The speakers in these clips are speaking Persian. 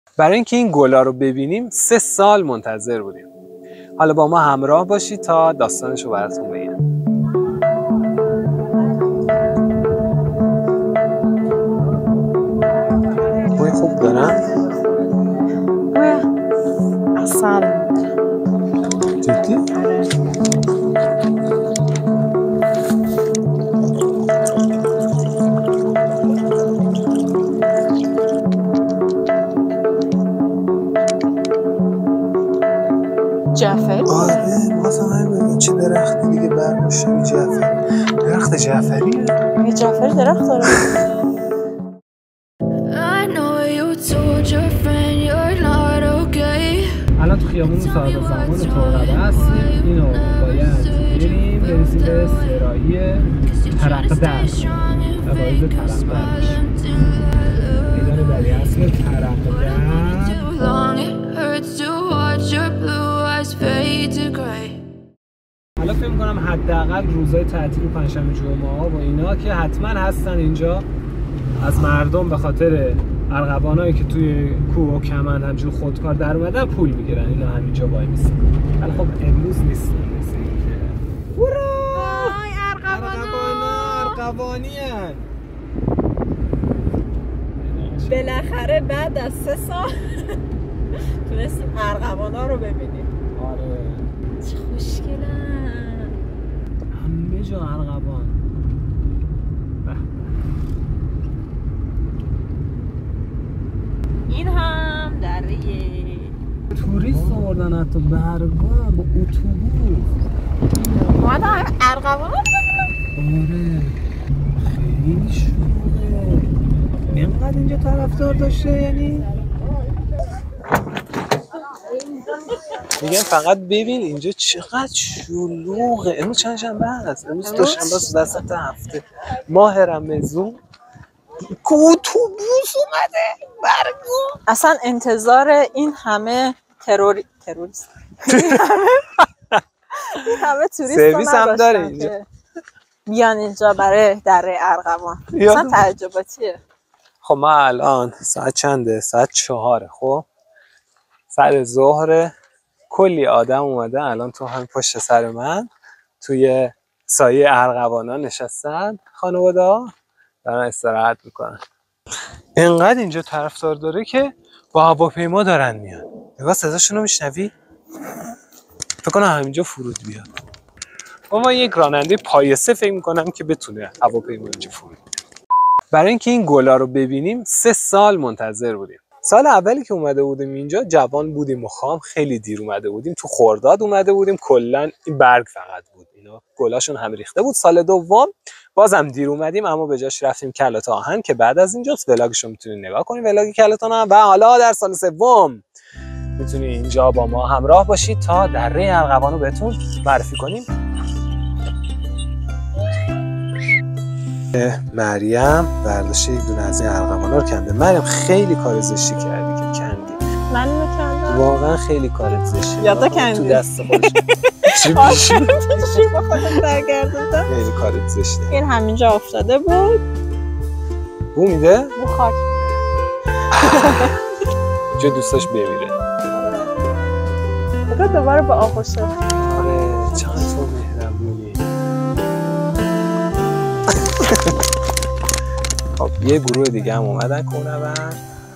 برای اینکه این گلا رو ببینیم 3 سال منتظر بودیم. حالا با ما همراه باشید تا داستانش رو براتون بگم. بوی خوب دارن؟ اصل جدی؟ جعفری؟ آره بازم همین چه درختی دیگه برموشه جعفری. درخت جعفریه؟ یه جعفری درخت داره. الان تو خیابون صاحب زمان ترقبه هستیم. اینو باید بریم به سرایی ترقدر و باید ترقدر میدان بلی اصل ترقدر. حالا فکر می‌کنم حداقل روزهای تعطیل پنجشنبه جمعه و اینا که حتما هستن اینجا از مردم به خاطر ارغوانایی که توی کوه و کمند همجور خودکار در اومدن پول میگیرن. اینا همینجا وای میسن. ولی خب امروز نیستن. مثل اینکه وای ارغوانی‌ان. بالاخره بعد از 3 سال تونستیم ارغوانا رو ببینیم. آره چه خوشگلن. همه جا ارغوان. این هم دره توریست آوردن حتی برگان با اتوبوس. اومدن همه ارغوانا رو ببینم. آره خیلی شلوغه. اینقدر اینجا طرفدار داشته یعنی؟ میگم فقط ببین اینجا چقدر شلوغه. امروز چند شنبه هست؟ امروز دوشنبه است، وسط هفته ماه رمضان. اتوبوس اومده برگو. اصلا انتظار این همه تروریست این همه توریست سرویس هم داره اینجا بیان اینجا برای دره ارغوان. اصلا تعجباتیه. خب ما الان ساعت چنده؟ ساعت 4. خب سر ظهر کلی آدم اومده الان تو هم پشت سر من توی سایه ارغوانا نشستن. خانواده‌ها دارن استراحت میکنن. اینقدر اینجا طرفدار داره که با هواپیما دارن میان. نگاه صداشون رو میشنوی؟ فکر کنم همینجا فرود بیاد. ما یک راننده پایسه فکر میکنم که بتونه هواپیما اینجا فرود بیاد. برای اینکه این گلا رو ببینیم 3 سال منتظر بودیم. سال اولی که اومده بودیم اینجا جوان بودیم و خام، خیلی دیر اومده بودیم. تو خرداد اومده بودیم، کلا این برگ فقط بود، اینا گلاشون هم ریخته بود. سال دوم بازم دیر اومدیم اما به جاش رفتیم کلات آهن که بعد از اینجاست. ولاگشو میتونید نگاه کنید، ولاگ کلات آهن. و حالا در سال سوم میتونید اینجا با ما همراه باشید تا دره ارغوان رو بهتون معرفی کنیم. مریم برداشت یک دونه از این ارغوانا رو کنده. مریم خیلی کار زشتی کردی که کندی. من میکندم واقعا خیلی کارت زشته. یادا کندی تو دست خودش. چی میشه؟ چی با خودت برگردوندم؟ خیلی کارت زشته. این همینجا افتاده بود. بو میده؟ بو خاک چه دوستاش بمیره. بگاه دوباره با آغوش شد. آره چقدر تو مهربونی. خب یه گروه دیگه هم اومدن کونور.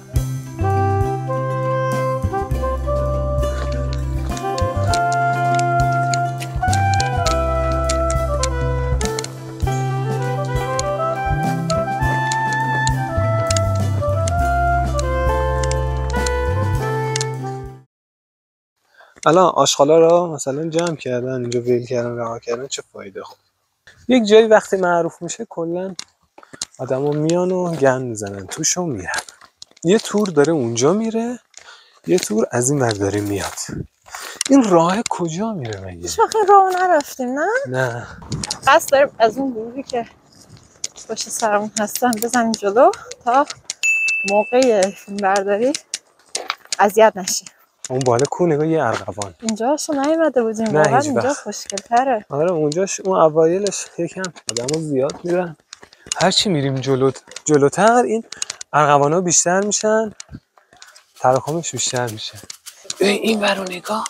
الان آشغالا رو مثلا جمع کردن اینجا ویل کردن رها کردن، چه فایده؟ خب یک جایی وقتی معروف میشه کلا آدما میان و گند میزنن توش و میرن. یه تور داره اونجا میره، یه تور از این ور داره میاد. این راه کجا میره مگه؟ هیچ وقت این راه نرفتیم نه قصد داریم از اون گروهی که پشت سرمون هستن بزنیم جلو تا موقع فیلم برداری اذیت نشیم. اون بالا کو نگاه یه ارغوان. اینجاشو نیومده بودیم، واقعا اینجا خوشگل تره. آره اونجاش اون اوایلش یکم آدمو زیاد میرن. هرچی میریم جلوتر این ارغوانا بیشتر میشن تراکمش بیشتر میشه. این ور رو نگاه.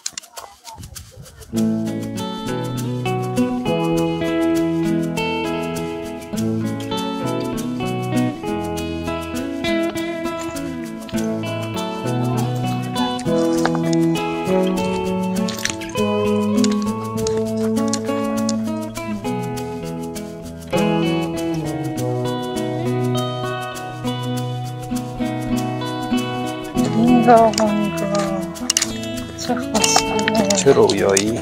چه خوشگله، چه رویایی.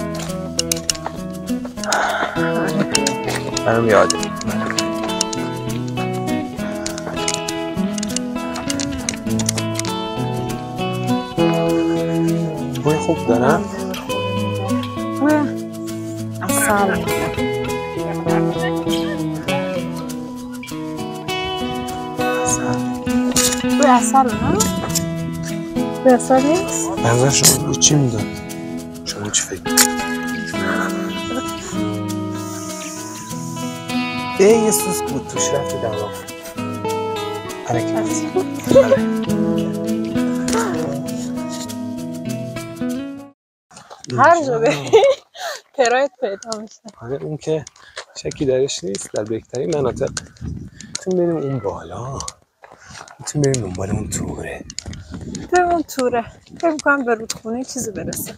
منم یاده بوی خوب دارم. بوی عسل. بوی عسل نه؟ بوی عسل نیست؟ منظور شما بوی چی میداد؟ شما چی فکر می‌کنید؟ یه سوسک بود توش رفت دماغ. حرکت. هر جا بری پراید پیدا میشه. آره اون که شکی درش نیست. در بهترین مناطق میتونیم بریم اون بالا، میتونیم بریم دنبال اون توره. بریم اون توره. فکر می‌کنم به رودخونه چیزی برسه.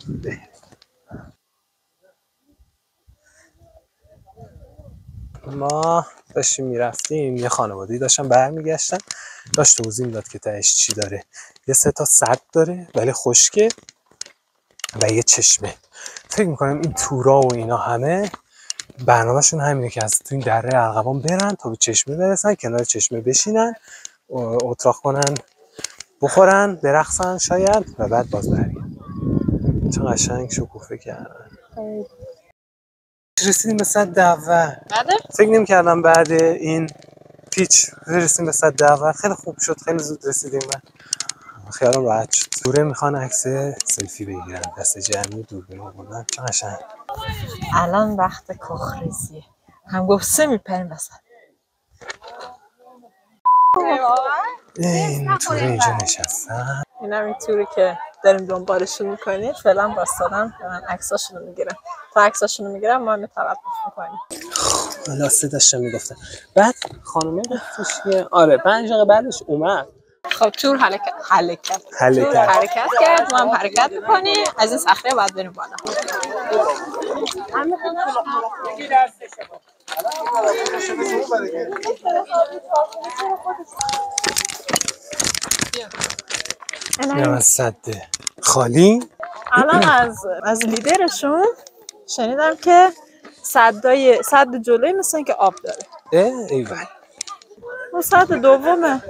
ما داشتیم میرفتیم، یه خانواده‌ای داشتن برمیگشتن، داشت توضیح میداد که تهش چی داره. یه 3 تا سد داره ولی خشکه و یه چشمه. فکر میکنم این تورا و اینا همه برنامه‌شون همینه که از تو این دره ارغوان برن تا به چشمه برسن، کنار چشمه بشینن، اتراق کنن، بخورن، برقصن شاید و بعد باز برگردن. چه قشنگ شکوفه کردن. رسیدیم به سد اول. فکر نمی‌کردم بعد این پیچ رسیدیم به سد اول. خیلی خوب شد، خیلی زود رسیدیم و خیالم راحت شد. دوره میخوان عکس سلفی بگیرن، دست جمعی دوربین آوردن. چه قشنگ. الان وقت کخریزیه. هم گفت 3 میپریم وسط. این توره اینجا نشستن. این هم این توری که داریم دنبالشون میکنیم. فعلا باستادن من عکساشونو میگیرم. تا عکساشونو میگیرم ما توقف میکنیم. لاسته داشتم میگفتن. بعد خانومه گفتش که آره 5 دقیقه بعدش اومد. خب تور حرکت کرد. ما هم حرکت میکنیم. از این صخره باید بریم بالا. اینم از سد خالی. الان از لیدرشون شنیدم که سد جلوی مثل که آب داره. ایوان اون سد دومه.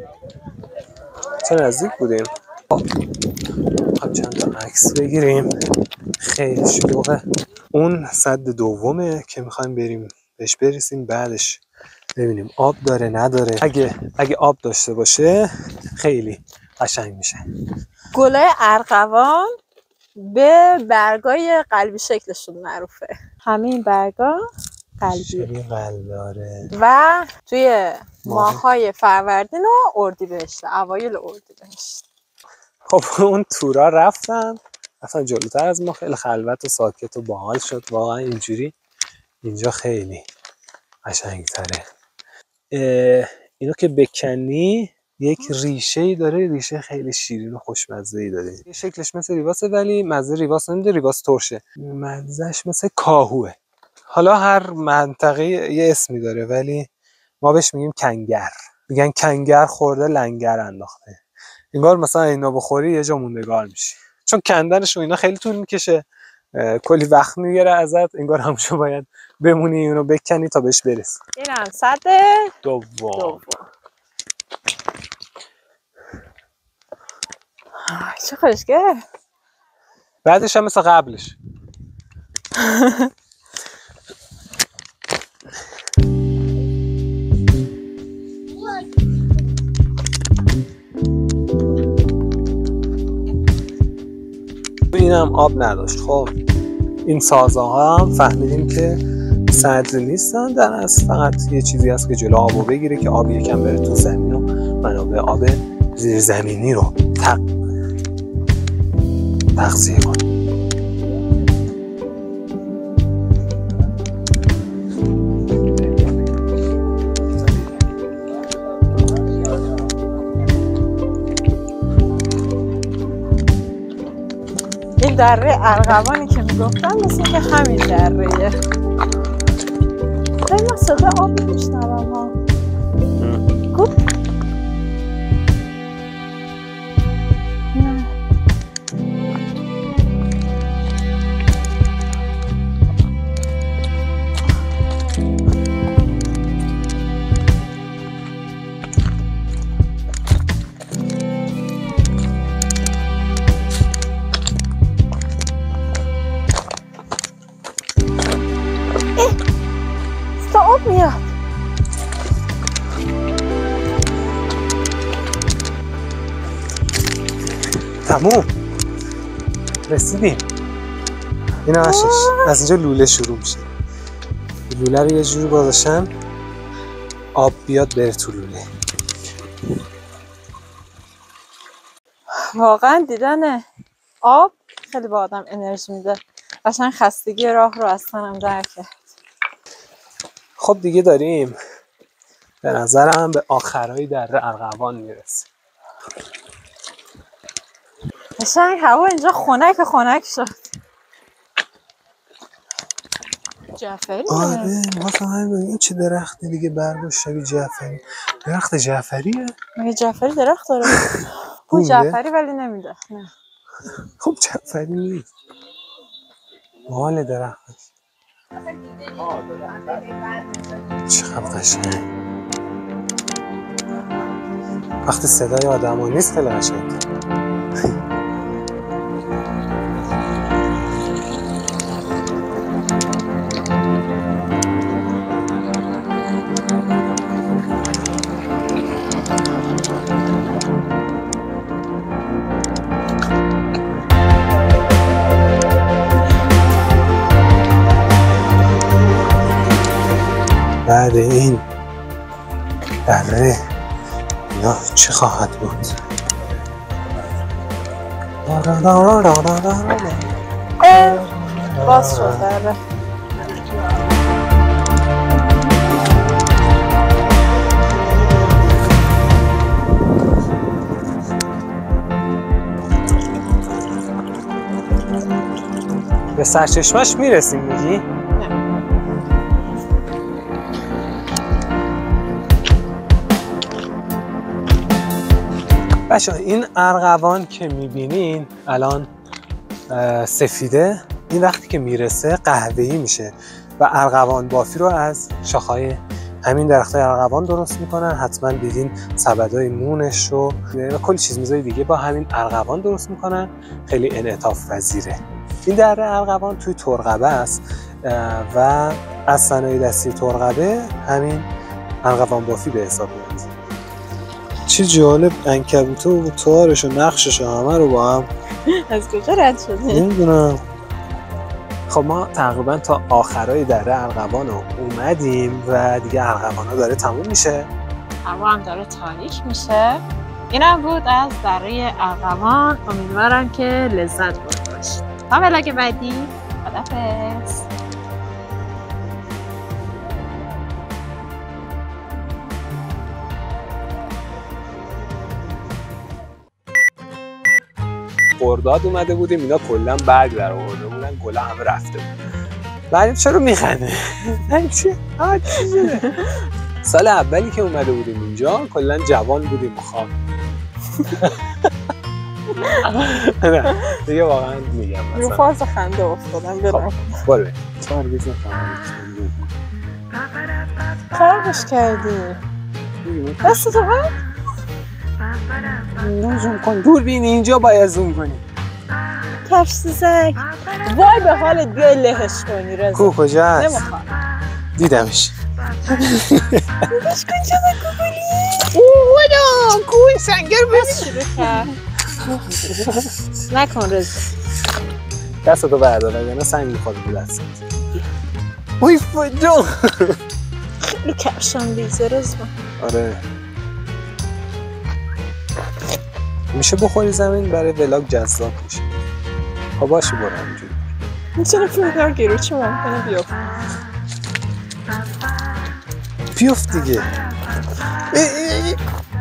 چه نزدیک بودیم. خب چند تا عکس بگیریم. خیلی شلوغه. اون سد دومه که میخوایم بریم بهش برسیم، بعدش ببینیم آب داره نداره. اگه آب داشته باشه خیلی قشنگ میشه. گلای ارغوان به برگای قلبی شکلشون معروفه. همه این برگا قلبیه. شبیه قلب داره. و توی ماه‌های فروردین و اردیبهشت، اوایل اردیبهشت. خب اون تورا رفتن جلوتر از ما. خیلی خلوت و ساکت و باحال شد واقعا. اینجوری اینجا خیلی قشنگ تره. اینو که بکنی یک ریشه‌ای داره، ریشه خیلی شیرین و خوشمزه‌ای داره. شکلش مثل ریواسه ولی مزه ریواس نمیده، ریواس ترشه. مزهش مثل کاهوه. حالا هر منطقه یه اسمی داره ولی ما بهش میگیم کنگر. میگن کنگر خورده لنگر انداخته. انگار مثلا اینا بخوری یه جا موندگار میشی، چون کندنش و اینا خیلی طول میکشه، کلی وقت میگیره ازت. انگار همونجا باید بمونی اونو بکنی تا بهش برسی. اینم سد دوم. چه خوشگله. بعدش هم مثل قبلش. اینم آب نداشت. خب این سازها هم فهمیدیم که سد نیستن، در از فقط یه چیزی هست که جلو آبو بگیره که آب یکم بره تو زمین و منابع آب زیرزمینی رو تغذیه کنه. این دره ارغوانی که میگفتم مثل که همین دره‌ایه. خیلی من صدا آب میشنوم ها. آب میاد. تموم رسیدیم. این آشش از اینجا لوله شروع میشه. لوله رو یه جوری گذاشتم آب بیاد بره تو لوله. واقعا دیدن آب خیلی به آدم انرژی میده. قشنگ خستگی راه رو از تنم در کرد. خب دیگه داریم به نظرم به آخرای دره ارغوان میرسه. قشنگ هوا اینجا خنک شد. جعفری؟ آره واسه این چه درختی دیگه برگشت شبیه جعفری. درخت جعفریه؟ مگه جعفری درخت داره؟ او جعفری ولی نمیده. نه. خب جعفری نیست. مال درختش. چقدر قشنگ. وقتی صدای آدم‌ها نیست خیلی قشنگ. بعد این دره اینا چه خواهد بود؟ باز شد دره. به سرچشمش میرسیم میگی؟ بچه این ارغوان که میبینین الان سفیده، این وقتی که میرسه قهوه‌ای میشه و ارغوان بافی رو از شاخه‌های همین درختای ارغوان درست میکنن. حتما دیدین سبدای نونش رو و کلی چیز میزای دیگه با همین ارغوان درست میکنن. خیلی انعطاف پذیره. این دره ارغوان توی ترقبه است و از صنایع دستی ترقبه همین ارغوان بافی به حساب میاد. چه جالب، عنکبوته و تارش و نقشش همه رو با هم. از کجا رد شدی؟ نمیدونم. خب ما تقریبا تا آخرای دره ارغوان رو اومدیم و دیگه ارغوان ها داره تموم میشه. هوا هم داره تاریک میشه. اینم بود از دره ارغوان. امیدوارم که لذت برده باشید. تا ولاگ بعدی. خداحافظ. خرداد اومده بودیم اینا کلا برگ در آورده بودن، گلا همه رفته بود. بعد چرا میخنده؟ چی شده؟ سال اولی که اومده بودیم اینجا کلا جوان بودیم خام. نه دیگه واقعا میگم مثلا رو فاز خنده افتادم. برم برو خرابش کردی. دست تو برد؟ زوم کن. دوربین اینجا باید زوم کنی. کفش سگ. وای به حالت، بیای لهش کنی رضا. کو کجا هست؟ نمیخوام. دیدمش. دیدش کجا کولی؟ اوه کون سنگر بس شروع کرد. نکن رضا. دستتو بردار اگه سنگ میخواد بود دستت. وای فجا. خیلی کفشم ریزه رضا. آره میشه بخوری زمین برای ولاگ جذاب میشه. خب باشه برو همینجوری. میتونه فیلم گیرو چی ممکنه بیفت. بیفت دیگه.